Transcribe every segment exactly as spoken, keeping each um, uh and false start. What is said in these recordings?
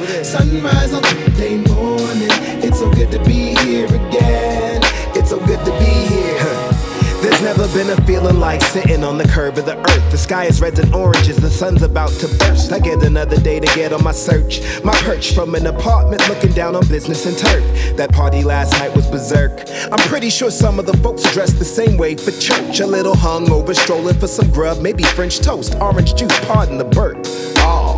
Sunrise on Sunday morning. It's so good to be here again. It's so good to be here. There's never been a feeling like sitting on the curb of the earth. The sky is red and oranges, the sun's about to burst. I get another day to get on my search. My perch from an apartment looking down on business and turf. That party last night was berserk. I'm pretty sure some of the folks dressed the same way for church. A little hungover, strolling for some grub, maybe French toast, orange juice, pardon the burp. Oh.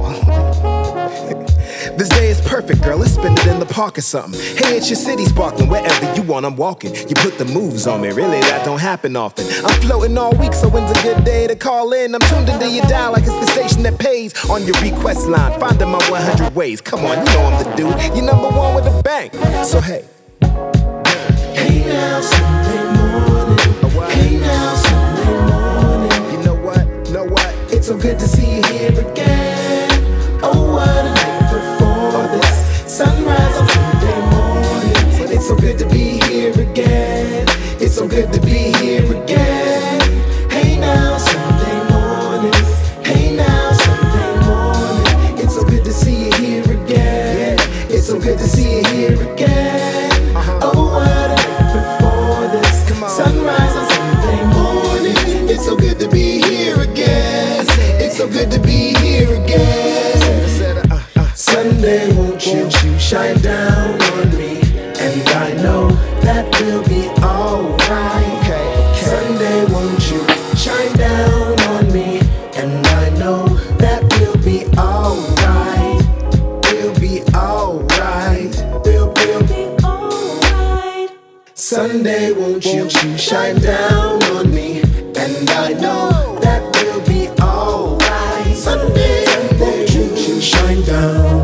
This day is perfect, girl, let's spend it in the park or something. Hey, it's your city sparkling, wherever you want, I'm walking. You put the moves on me, really, that don't happen often. I'm floating all week, so when's a good day to call in? I'm tuned into your dial like it's the station that pays. On your request line, finding my one hundred ways. Come on, you know I'm the dude, you're number one with a bang. So hey. Hey now, Sunday morning. Hey now, Sunday morning. You know what, know what? It's so good to see you here again. Oh, what a night before this. Sunrise on Sunday morning. It's so good to be here again. It's so good to be here again. Hey now, Sunday morning. Hey now, Sunday morning. It's so good to see you here again. It's so good to see you here again. Oh, what a night before this. Sunrise on Sunday morning. It's so good to be here again. It's so good to be here again. Sunday, won't you shine down on me? And I know that we'll be alright. Sunday, won't you shine down on me? And I know that we'll be alright. We'll be alright. We'll, we'll be alright. Sunday, won't you shine down on me? And I know that we'll be alright. Sunday, won't you shine down?